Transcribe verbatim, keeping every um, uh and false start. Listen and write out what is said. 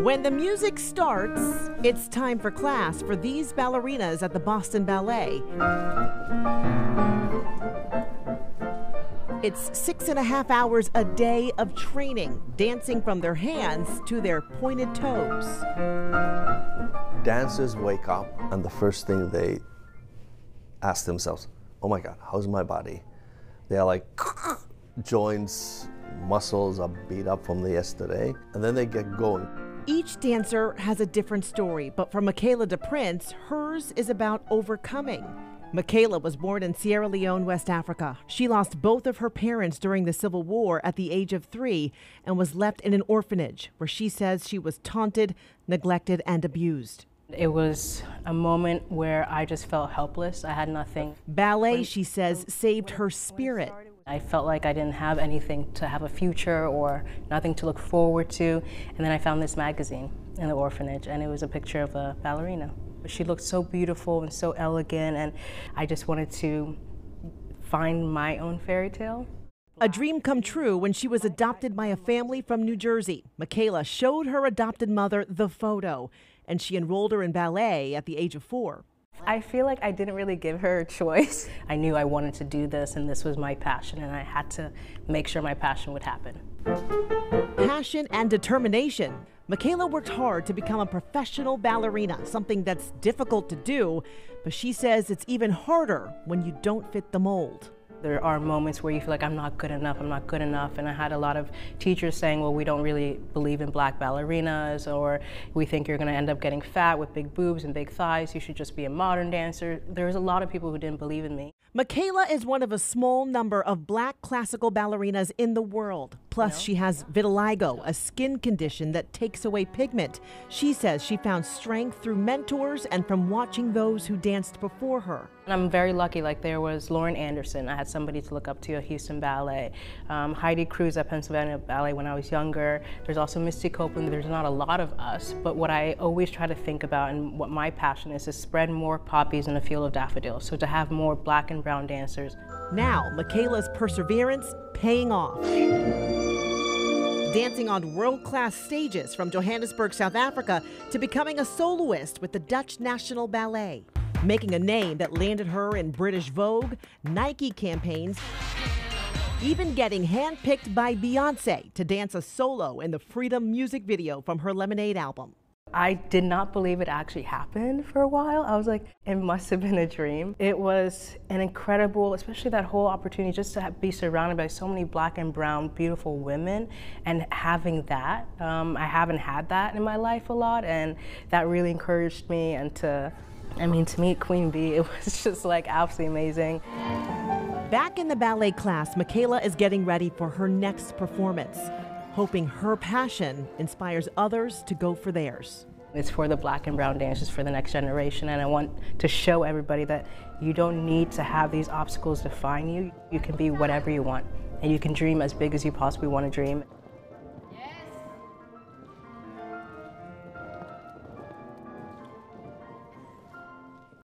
When the music starts, it's time for class for these ballerinas at the Boston Ballet. It's six and a half hours a day of training, dancing from their hands to their pointed toes. Dancers wake up and the first thing they ask themselves, oh my God, how's my body? They're like, joints, muscles are beat up from the yesterday, and then they get going. Each dancer has a different story, but for Michaela DePrince, hers is about overcoming. Michaela was born in Sierra Leone, West Africa. She lost both of her parents during the Civil War at the age of three and was left in an orphanage where she says she was taunted, neglected, and abused. It was a moment where I just felt helpless. I had nothing. Ballet, she says, saved her spirit. I felt like I didn't have anything to have a future or nothing to look forward to. And then I found this magazine in the orphanage, and it was a picture of a ballerina. She looked so beautiful and so elegant, and I just wanted to find my own fairy tale. A dream come true when she was adopted by a family from New Jersey. Michaela showed her adopted mother the photo, and she enrolled her in ballet at the age of four. I feel like I didn't really give her a choice. I knew I wanted to do this, and this was my passion, and I had to make sure my passion would happen. Passion and determination. Michaela worked hard to become a professional ballerina, something that's difficult to do, but she says it's even harder when you don't fit the mold. There are moments where you feel like I'm not good enough, I'm not good enough, and I had a lot of teachers saying, well, we don't really believe in black ballerinas, or we think you're gonna end up getting fat with big boobs and big thighs, you should just be a modern dancer. There was a lot of people who didn't believe in me. Michaela is one of a small number of black classical ballerinas in the world. Plus, she has vitiligo, a skin condition that takes away pigment. She says she found strength through mentors and from watching those who danced before her. And I'm very lucky, like there was Lauren Anderson. I had somebody to look up to at Houston Ballet. Um, Heidi Cruz at Pennsylvania Ballet when I was younger. There's also Misty Copeland. There's not a lot of us, but what I always try to think about and what my passion is, is spread more poppies in a field of daffodils. So to have more black and brown dancers. Now, Michaela's perseverance paying off. Dancing on world-class stages from Johannesburg, South Africa, to becoming a soloist with the Dutch National Ballet. Making a name that landed her in British Vogue, Nike campaigns, even getting handpicked by Beyonce to dance a solo in the Freedom music video from her Lemonade album. I did not believe it actually happened for a while. I was like, it must have been a dream. It was an incredible, especially that whole opportunity just to be surrounded by so many black and brown, beautiful women, and having that. Um, I haven't had that in my life a lot, and that really encouraged me. And to, I mean, to meet Queen Bee, it was just like absolutely amazing. Back in the ballet class, Michaela is getting ready for her next performance, hoping her passion inspires others to go for theirs. It's for the black and brown dancers for the next generation, and I want to show everybody that you don't need to have these obstacles define you. You can be whatever you want, and you can dream as big as you possibly want to dream.